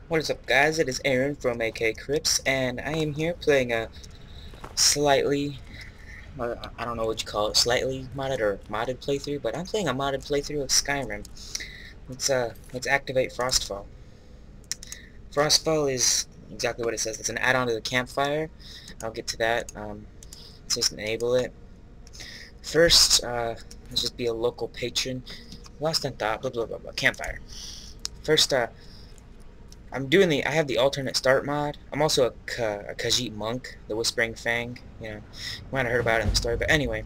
What is up, guys? It is Aaron from AK Crips, and I am here playing a slightly, I don't know what you call it, slightly modded or modded playthrough, but I'm playing a modded playthrough of Skyrim. Let's activate Frostfall. Frostfall is exactly what it says. It's an add-on to the campfire. I'll get to that. Let's just enable it. First, let's just be a local patron. Lost in thought. Blah blah blah blah. Campfire. First, I have the alternate start mod. I'm also a Khajiit monk, the Whispering Fang. You might have heard about it in the story, but anyway.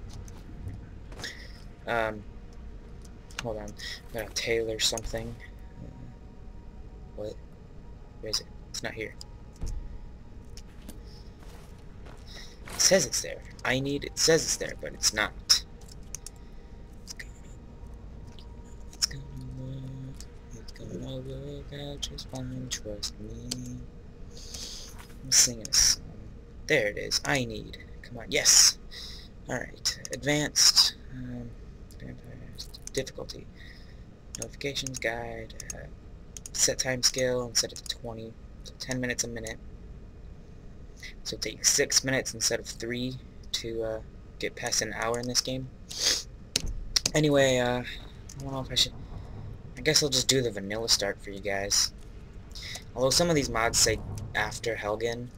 Um, hold on. I gotta tailor something. What? Where is it? It's not here. It says it's there. It says it's there, but it's not. It's gonna work. It's gonna work out just fine, trust me. I'm singing a song. There it is. I need. Come on. Yes. Alright. Advanced. Vampires. Difficulty. Notifications guide. Set time scale instead of 20. So 10 minutes a minute. So it takes 6 minutes instead of 3 to get past an hour in this game. Anyway, I don't know if I should... I guess I'll just do the vanilla start for you guys. Although some of these mods say after Helgen.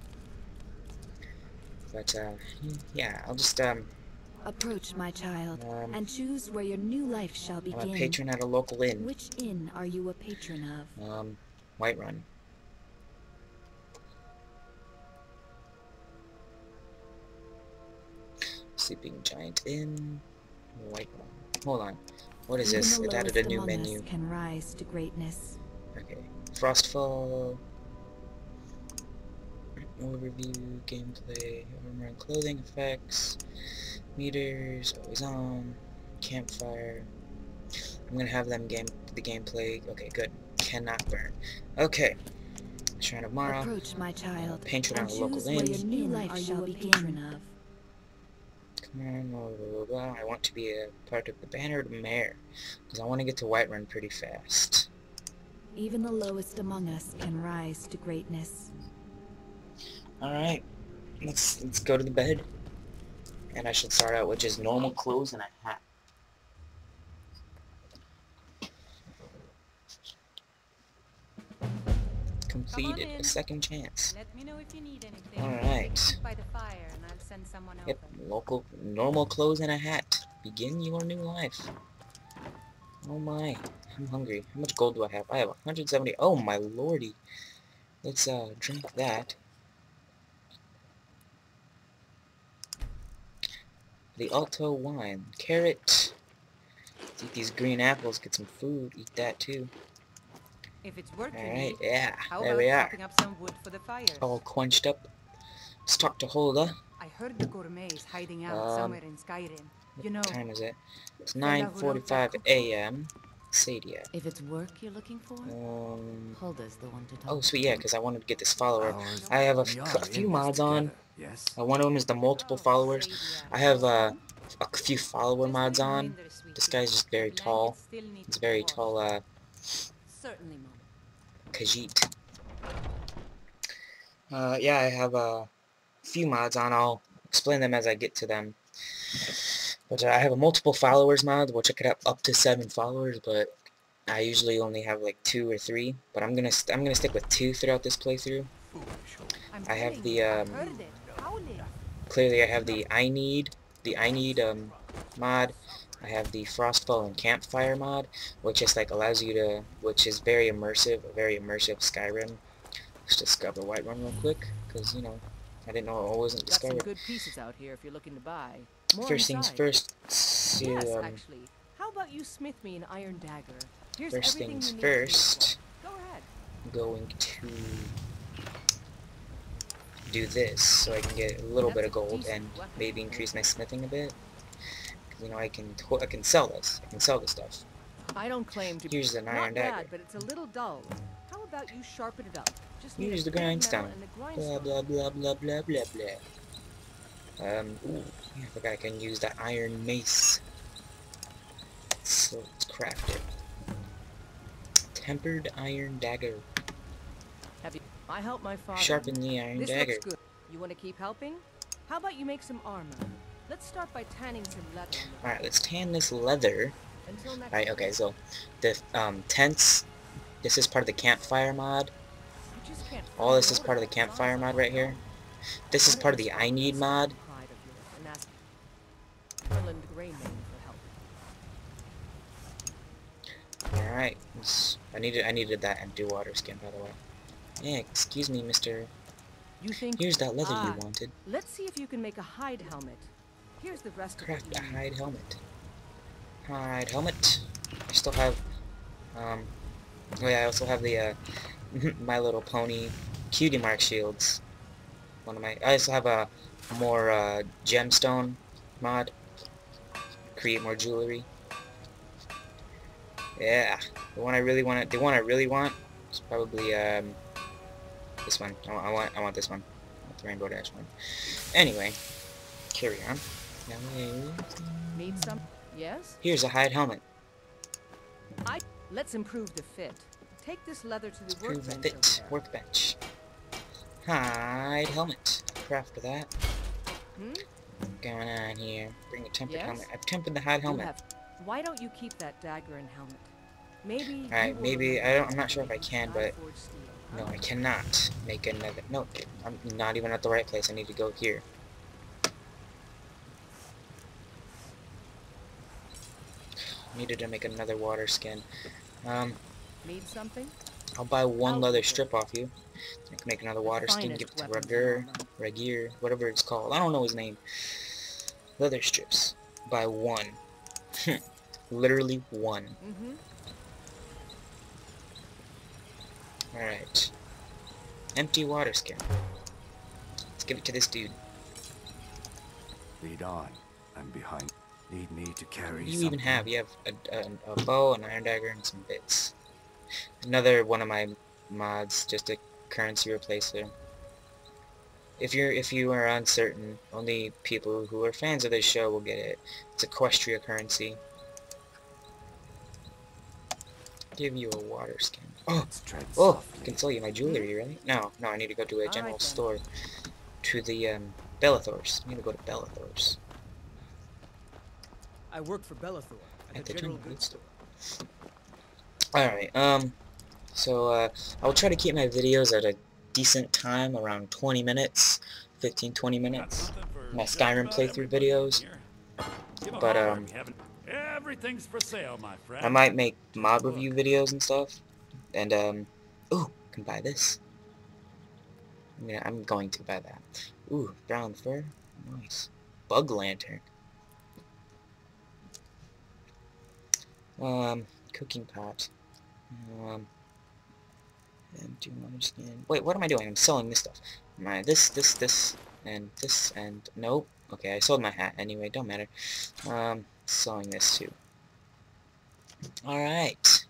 But, yeah, I'll just, Approach, my child, and choose where your new life shall begin. I'm a patron at a local inn. Which inn are you a patron of? Whiterun. Sleeping Giant Inn. Whiterun. Hold on. What is this? It added a new menu. Can rise to greatness. Okay. Frostfall. Overview, gameplay, armor and clothing effects, meters, always on, campfire. I'm gonna have them the gameplay. Okay, good. Cannot burn. Okay. Shrine of Mara. Approach, my child, patron at a local inn. Your new life shall begin. Come on, blah, blah, blah. I want to be a part of the Bannered Mare, because I want to get to Whiterun pretty fast. Even the lowest among us can rise to greatness. Alright, let's go to the bed. And I should start out with just normal clothes and a hat. Completed. A second chance. Let me know if you need anything. Alright. By the fire and I'll send someone Yep, over. normal clothes and a hat. Begin your new life. Oh my, I'm hungry. How much gold do I have? I have 170. Oh my lordy. Let's drink that. The Alto wine. Carrot. Let's eat these green apples, get some food, eat that too. If it's working. Alright, yeah, how there about we are. chopping up some wood for the fire? All quenched up. Let's talk to Hulda. I heard the gourmets hiding out somewhere in Skyrim. You know. What time is it? It's 9:45 a.m. Sadia. If it's work you're looking for, Hulda's the one to talk. Oh, sweet, yeah, because I wanted to get this follower. I have a few mods on. Yes. One of them is the multiple followers. I have a few follower mods on. This guy's just very tall. He's very tall, Certainly, Mom. Khajiit. Yeah, I have a few mods on. I'll explain them as I get to them. But I have a multiple followers mod, which I could have up to 7 followers, but I usually only have like 2 or 3. But I'm gonna stick with 2 throughout this playthrough. I have the clearly I have the I need mod. I have the Frostfall and Campfire mod, which just like allows you to, which is very immersive Skyrim. Let's discover Whiterun real quick, because you know I didn't know it wasn't Got some discovered. good pieces out here if you're looking to buy. More First things inside. first. Yes, actually. How about you smith me an iron dagger? Here's First everything things you need first. Go ahead. I'm going to do this so I can get a little bit of gold and maybe increase my smithing a bit. Because you know I can sell this. I can sell this stuff. I don't claim to Here's be an iron not dagger. bad, but it's a little dull. How about you sharpen it up? Just need Use a the bit of metal grindstone. and a Blah grindstone. blah blah blah blah blah blah. Ooh, I forgot I can use the iron mace. So let's craft it. Tempered iron dagger. Have you? I helped my father. Sharpen the iron This dagger. looks good. You want to keep helping? How about you make some armor? Let's start by tanning some leather. Alright, let's tan this leather. Until next Alright, okay, so the tents, this is part of the campfire mod. You just can't All this is part of the campfire mod right here. This is part of the I Need mod. Pride of yours and ask Erland Greyman for help. Alright, I needed that empty water skin, by the way. Yeah, excuse me, mister. You think? Here's that leather Ah, you wanted. Let's see if you can make a hide helmet. Here's the rest Craft of a it. hide helmet. Hide helmet. I still have, oh yeah, I also have the, My Little Pony Cutie Mark shields. I also have a more, gemstone mod. Create more jewelry. Yeah, the one I really want is probably, this one. I want this one. I want the Rainbow Dash one. Anyway, carry on. Need some? Yes? Here's a hide helmet. Let's improve the fit. Take this leather to the Improve workbench. fit. over there. Workbench. Hide helmet. Craft that. What's going on here? Bring a tempered Yes? helmet. I've tempered the hide You helmet. have- Why don't you keep that dagger and helmet? Maybe. Alright, you will maybe remember I'm not sure if I can, but Skyforge steel, no, huh? I cannot make another. No, I'm not even at the right place. I need to go here. Needed to make another water skin. Need something? I'll buy one I'll leather take it. strip off you. I can make another water skin, finest give it to weapons Ragur, in armor. Ragir, whatever it's called. I don't know his name. Leather strips. Buy one. Literally one. Mm-hmm. Alright. Empty water skin. Let's give it to this dude. Lead on. I'm behind. Need me to carry What do you something? even have? You have a bow, an iron dagger, and some bits. Another one of my mods, just a currency replacer. If you are uncertain, only people who are fans of this show will get it. It's Equestria currency. Give you a water skin. Oh, Let's tread oh! I softly. can sell you my jewelry, really? No, I need to go to a Alright general then. store. To the Bellathor's. I need to go to Bellathor's. I work for Bellathor At the general general goods store. Alright, so, I'll try to keep my videos at a decent time, around 20 minutes, 15-20 minutes. My Skyrim playthrough videos. But, Everything's for sale, my friend. I might make mob review videos and stuff. And, ooh, can buy this. I mean, I'm going to buy that. Ooh, brown fur. Nice. Bug lantern. Cooking pot. Empty water skin. Wait, what am I doing? I'm selling this stuff. This, and nope. Okay, I sold my hat anyway. Don't matter. Selling this too. All right.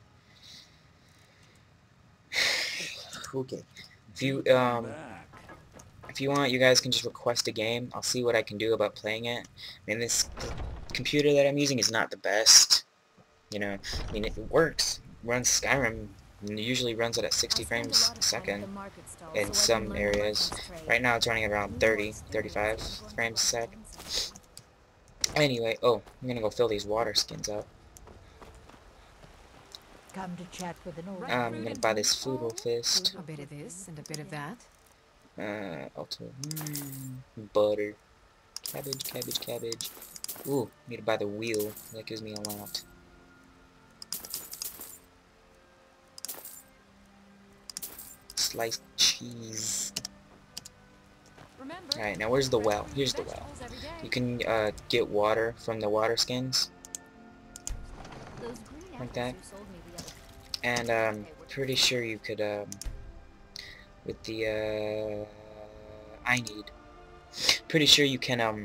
Okay. If you want, you guys can just request a game. I'll see what I can do about playing it. I mean, this computer that I'm using is not the best. You know, I mean, it works. Runs Skyrim. And it usually runs it at 60 frames a second in some areas. Right now it's running at around 30, 35 frames a sec. Anyway, oh, I'm gonna go fill these water skins up. Come to chat with an old I'm gonna buy this Foodle Fist. A bit of this and a bit of that. Butter. Cabbage. Ooh, need to buy the wheel. That gives me a lot. Sliced cheese. Alright, now where's the well? Here's the well. You can get water from the water skins. Like that. And pretty sure you could with the I need. Pretty sure you can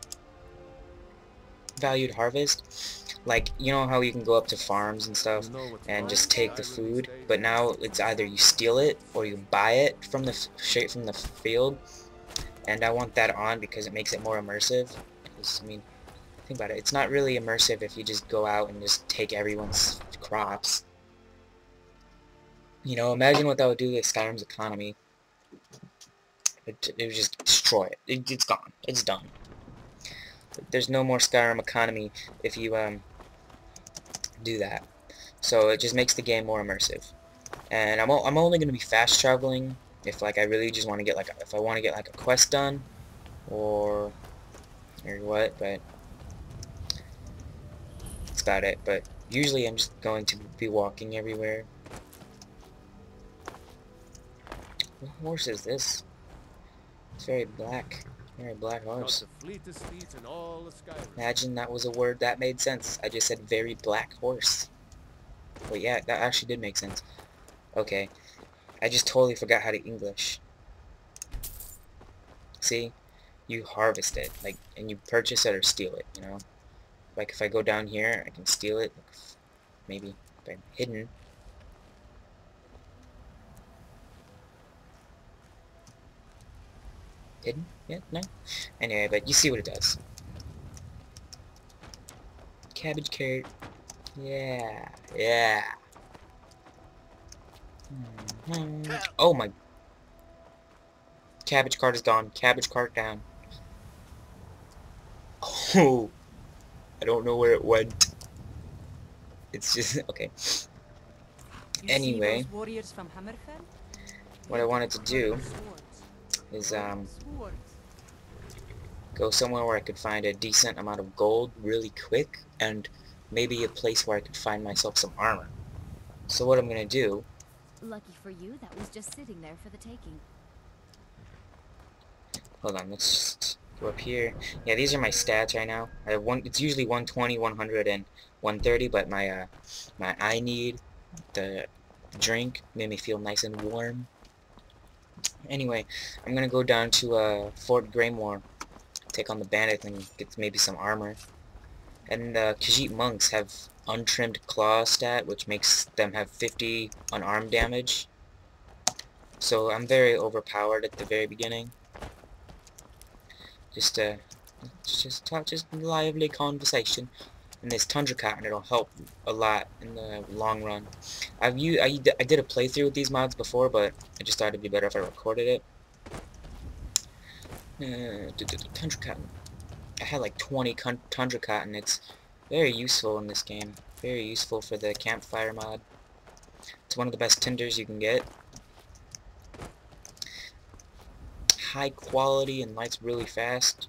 valued harvest. Like, you know how you can go up to farms and stuff and just take the food, but now it's either you steal it or you buy it from the straight from the field. And I want that on because it makes it more immersive. Because, I mean, think about it. It's not really immersive if you just go out and just take everyone's crops. You know, imagine what that would do to Skyrim's economy. It would just destroy it. It's gone. It's done. There's no more Skyrim economy if you do that. So it just makes the game more immersive. And I'm only going to be fast traveling if like I really just want to get like if I want to get like a quest done or what, but that's about it. But usually I'm just going to be walking everywhere. What horse is this? It's very black horse. Imagine that was a word that made sense. I just said very black horse. Well, yeah, that actually did make sense. Okay, I just totally forgot how to English. See, you harvest it, like, and you purchase it or steal it. You know, like if I go down here, I can steal it. Maybe if I'm hidden. Hidden? Yeah, no. Anyway, but you see what it does. Cabbage carrot. Yeah, yeah. Oh my. Cabbage cart is gone. Cabbage cart down. Oh. I don't know where it went. It's just okay. Anyway, warriors from Hammerfell? what I wanted to do is go somewhere where I could find a decent amount of gold really quick, and maybe a place where I could find myself some armor. So what I'm gonna do, Lucky for you, that was just sitting there for the taking. hold on, let's just go up here. Yeah, these are my stats right now. I have it's usually 120, 100, and 130, but my my I need the drink made me feel nice and warm. Anyway, I'm gonna go down to Fort Greymoor, take on the bandits and get maybe some armor. And the Khajiit monks have untrimmed claw stat, which makes them have 50 unarmed damage. So I'm very overpowered at the very beginning. Just lively conversation. And this Tundra Cotton, it'll help a lot in the long run. I did a playthrough with these mods before, but I just thought it'd be better if I recorded it. Tundra Cotton. I had like 20 Tundra Cotton. It's very useful in this game. Very useful for the campfire mod. It's one of the best tinders you can get. High quality and lights really fast.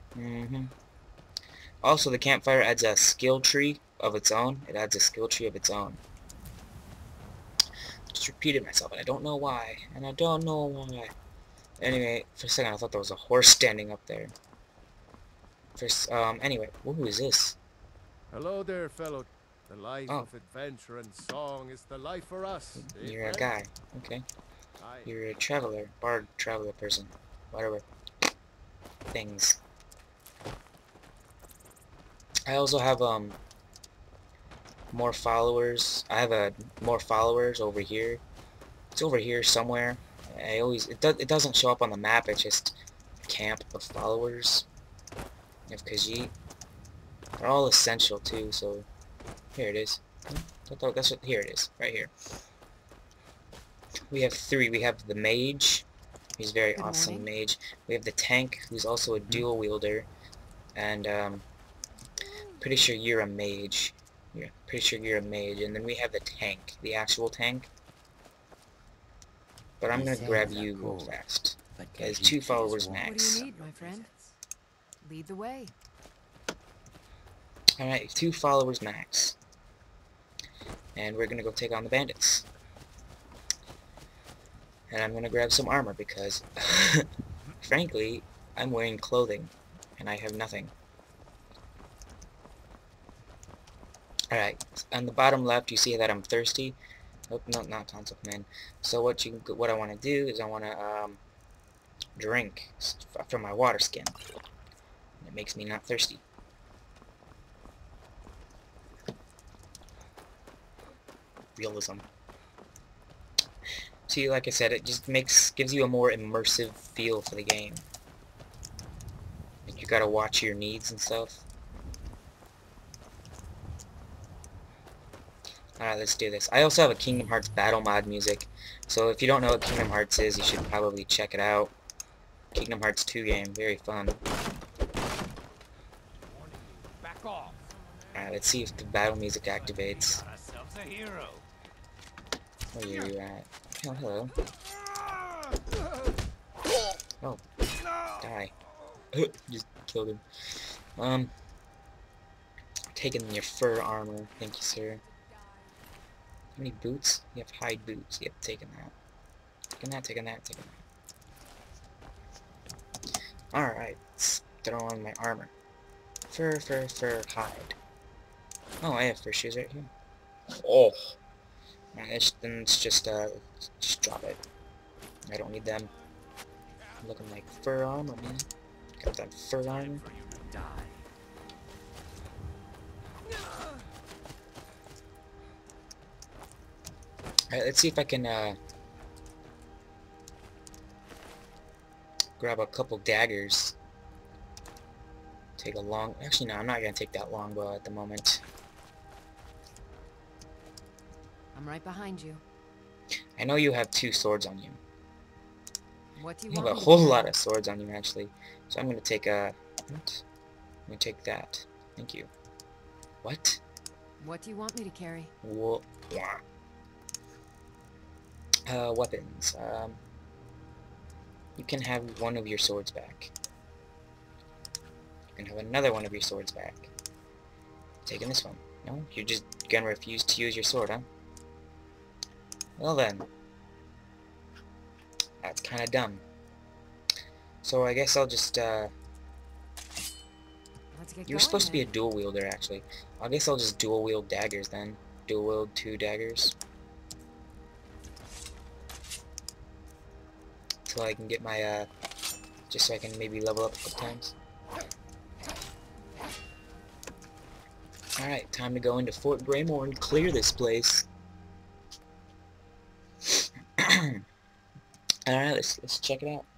Also, the campfire adds a skill tree of its own. It adds a skill tree of its own. Just repeated myself, and I don't know why. And I don't know why. Anyway, for a second I thought there was a horse standing up there. First, anyway, who is this? Hello there, fellow. The life of adventure and song is the life for us. You're a guy. Okay. You're a traveler. Bard traveler person. Whatever. Things. I also have, more followers. I have, more followers over here. It's over here somewhere. It doesn't show up on the map, it's just camp of followers of Khajiit. They're all essential too, so here it is. Here it is, right here. We have 3. We have the mage, he's very awesome mage. We have the tank, who's also a dual wielder, and pretty sure you're a mage. Yeah, pretty sure you're a mage. And then we have the tank, the actual tank. But I'm gonna grab you real fast. There's 2 followers max. What do you need, my friend? Lead the way. Alright, 2 followers max. And we're gonna go take on the bandits. And I'm gonna grab some armor because, frankly, I'm wearing clothing. And I have nothing. Alright, on the bottom left you see that I'm thirsty. Oh, no, not Concept Man. So what I want to do is I want to drink from my water skin. It makes me not thirsty. Realism. See, like I said, it just gives you a more immersive feel for the game. Like you gotta watch your needs and stuff. Alright, let's do this. I also have a Kingdom Hearts battle mod music, so if you don't know what Kingdom Hearts is, you should probably check it out. Kingdom Hearts 2 game, very fun. Alright, let's see if the battle music activates. Where are you at? Oh, hello. Oh, die. Just killed him. Taking your fur armor. Thank you, sir. How many boots? You have hide boots. Yep, taking that. Taking that, taking that, taking that. Alright, let's throw on my armor. Fur, fur, fur, hide. Oh, I have fur shoes right here. Oh! Alright, then let's just drop it. I don't need them. Looking like fur armor, man. Got that fur armor. Alright, let's see if I can grab a couple daggers. Take a long... Actually, no, I'm not gonna take that longbow at the moment. I'm right behind you. I know you have 2 swords on you. What do you You have want? a whole lot of swords on you, actually. So I'm gonna take a... What? I'm gonna take that. Thank you. What? What do you want me to carry? Whoa. Yeah. Weapons. You can have one of your swords back. You can have another one of your swords back. Taking this one. No? You're just gonna refuse to use your sword, huh? Well then. That's kinda dumb. So I guess I'll just, Let's get You're going, supposed to be a then. dual wielder, actually. I guess I'll just dual wield daggers then. Dual wield 2 daggers. So I can get my, just so I can maybe level up a couple times. Alright, time to go into Fort Braymore and clear this place. Alright, let's check it out.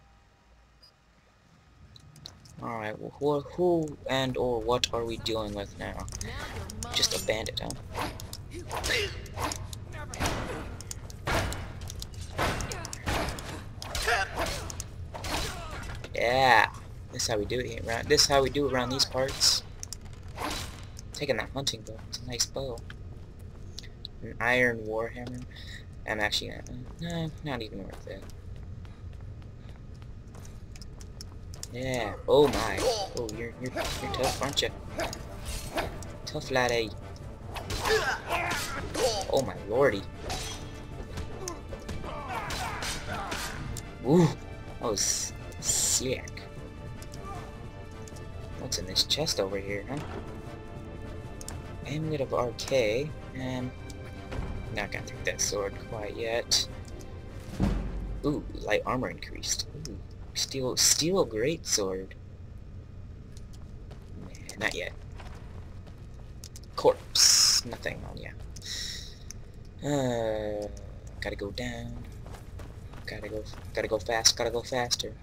Alright, well, who and or what are we dealing with now? Just a bandit, huh? Yeah, this is how we do it here. This is how we do it around these parts. Taking that hunting bow. It's a nice bow. An iron warhammer. I'm actually not even worth it. Yeah. Oh my. Oh, you're tough, aren't you? Tough laddie. Oh my lordy. Ooh. That was sick. What's in this chest over here, huh? Amulet of RK, and not gonna take that sword quite yet. Ooh, light armor increased. Ooh, steel greatsword. Nah, not yet. Corpse, nothing on ya. Gotta go down. Gotta go fast. Gotta go faster.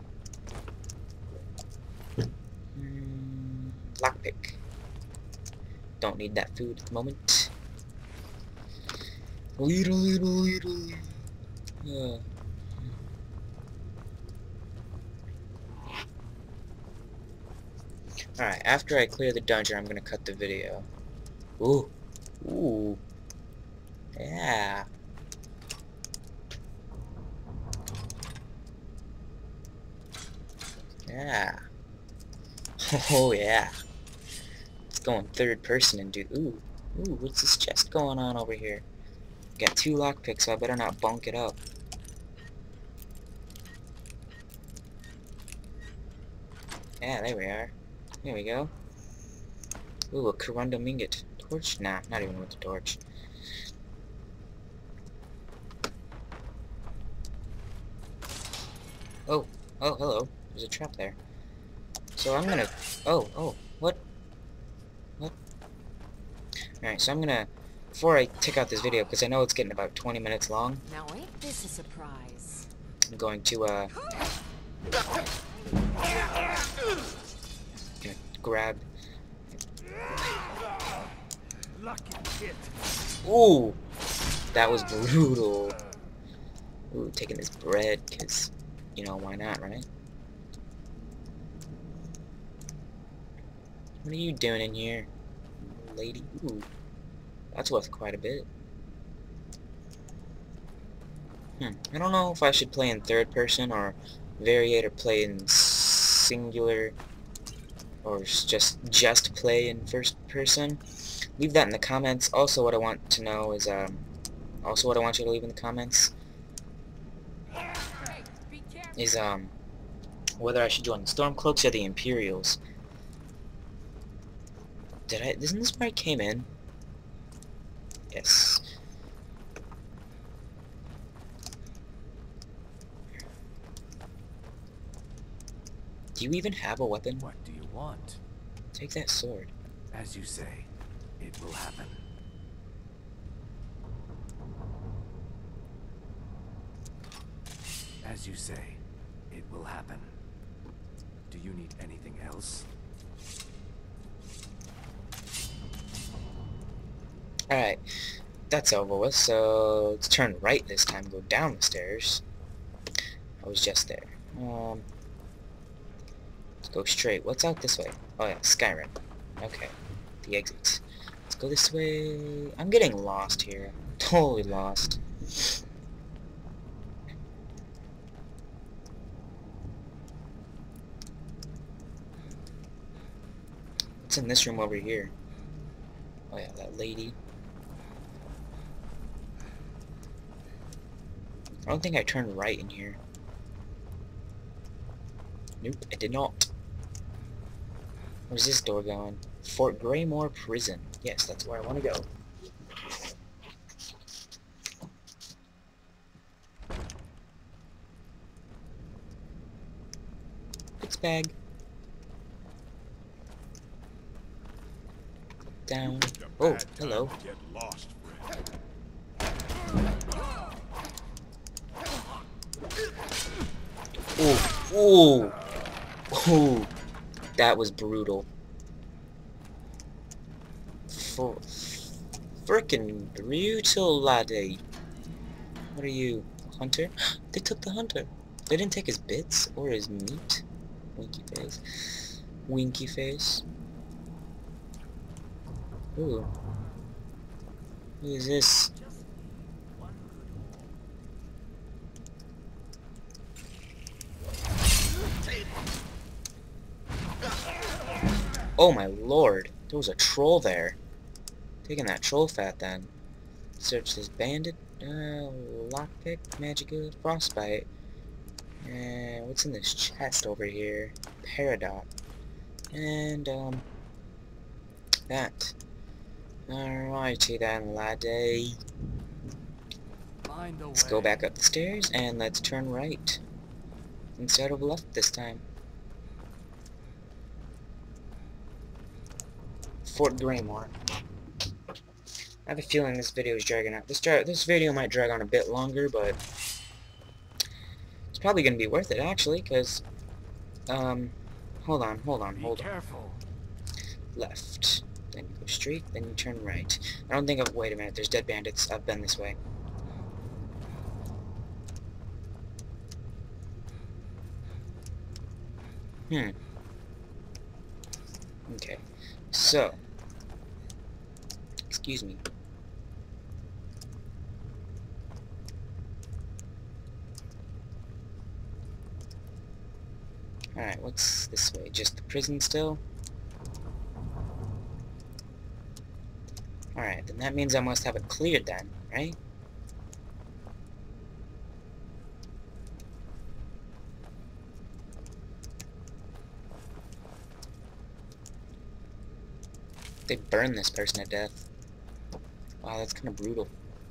Lockpick. Don't need that food at the moment. Little. Alright, after I clear the dungeon, I'm gonna cut the video. Ooh. Ooh. Yeah. Yeah. Oh yeah. Let's go in third person and do... Ooh. Ooh, what's this chest going on over here? Got 2 lockpicks, so I better not bunk it up. Yeah, there we are. There we go. Ooh, a corundum ingot. Torch? Nah, not even with the torch. Oh, hello. There's a trap there. So I'm gonna... Oh, what? What? Alright, so I'm gonna... Before I take out this video, because I know it's getting about 20 minutes long, Now ain't this a surprise? I'm going to, gonna grab... Lucky shit. Ooh, that was brutal. Ooh, taking this bread, because, you know, why not, right? What are you doing in here, lady? Ooh, that's worth quite a bit. I don't know if I should play in third person or variate or play in singular or just play in first person. Leave that in the comments. Also, what I want to know is also what I want you to leave in the comments is whether I should join the Stormcloaks or the Imperials. Isn't this where I came in? Yes. Do you even have a weapon? What do you want? Take that sword. As you say, it will happen. As you say, it will happen. Do you need anything else? Alright, that's over with, so let's turn right this time, go down the stairs. I was just there. Let's go straight. What's out this way? Oh yeah, Skyrim. Okay, the exits. Let's go this way. I'm getting lost here. Totally lost. What's in this room over here? Oh yeah, that lady. I don't think I turned right in here. Nope, I did not. Where's this door going? Fort Greymore Prison. Yes, that's where I want to go. It's bag. Down. Oh, hello. Get lost, friend. Ooh, ooh, ooh, that was brutal. Frickin' brutal, laddie. What are you, a hunter? They took the hunter. They didn't take his bits or his meat. Winky face. Winky face. Ooh. Who is this? Oh my lord, there was a troll there. Taking that troll fat then. Search this bandit, lockpick, magic good, frostbite. And what's in this chest over here? Peridot. And that. Alrighty then, laddie. Let's go back up the stairs and let's turn right. Instead of left this time. Fort Greymore. I have a feeling this video is dragging out. This video might drag on a bit longer, but it's probably going to be worth it actually, because hold on. Careful. Left, then you go straight, then you turn right. I don't think wait a minute, there's dead bandits. I've been this way. Okay. So, excuse me. Alright, what's this way? Just the prison still? Alright, then that means I must have it cleared then, right? They burned this person to death. Wow, that's kind of brutal.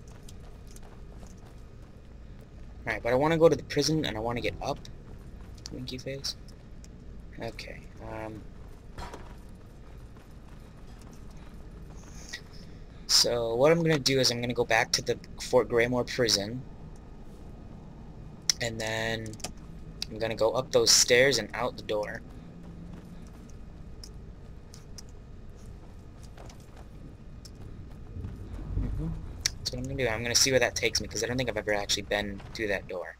Alright, but I want to go to the prison and I want to get up. Winky face. Okay, so what I'm going to do is I'm going to go back to the Fort Greymore prison. And then I'm going to go up those stairs and out the door. gonna do? I'm gonna see where that takes me, because I don't think I've ever actually been through that door.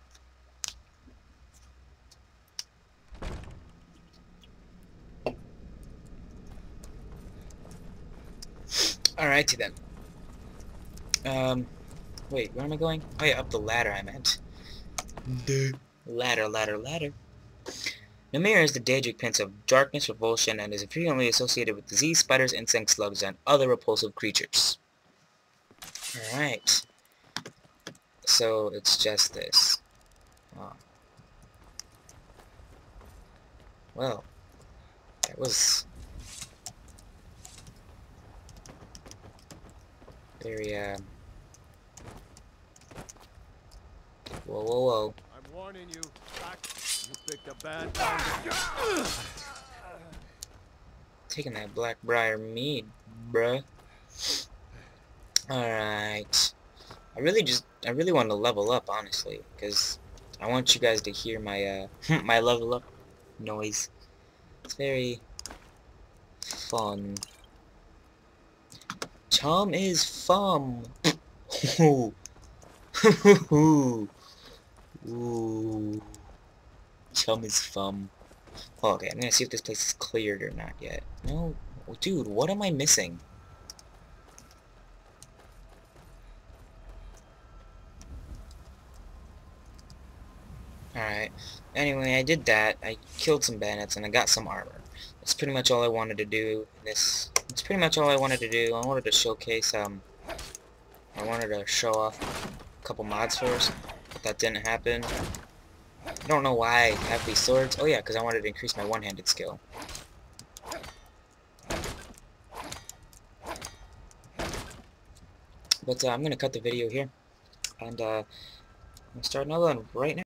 Alrighty then. Wait, where am I going? Oh yeah, up the ladder I meant. Ladder. Namir is the Daedric Prince of Darkness, Revulsion, and is frequently associated with disease, spiders, insects, slugs, and other repulsive creatures. Alright. So, it's just this. Oh. Well, that was very, Whoa. I'm warning you, Jack. You picked a bad time. Taking that Blackbriar mead, bruh. Alright. I really want to level up, honestly, because I want you guys to hear my, my level up noise. It's very fun. Chum is fun. Ooh. Ooh. Chum is fun. Oh, okay, I'm gonna see if this place is cleared or not yet. No, dude, what am I missing? Alright, anyway, I did that. I killed some bandits and I got some armor. That's pretty much all I wanted to do in this. That's pretty much all I wanted to do. I wanted to showcase, I wanted to show off a couple mods first, but that didn't happen. I don't know why I have these swords. Oh yeah, because I wanted to increase my one-handed skill. But I'm going to cut the video here, and I'm going to start another one right now.